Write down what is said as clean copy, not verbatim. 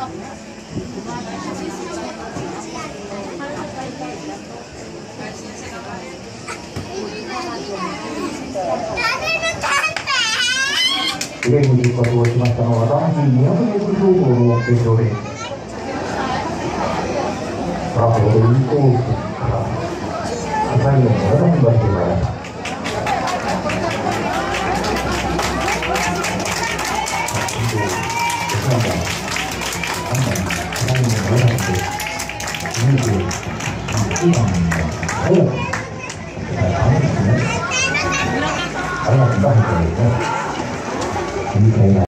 レームに出発をしましたのは男子200m総合の決勝です。さあ、ここでインコースから最後の7番に出してまいりました。早く出してですね。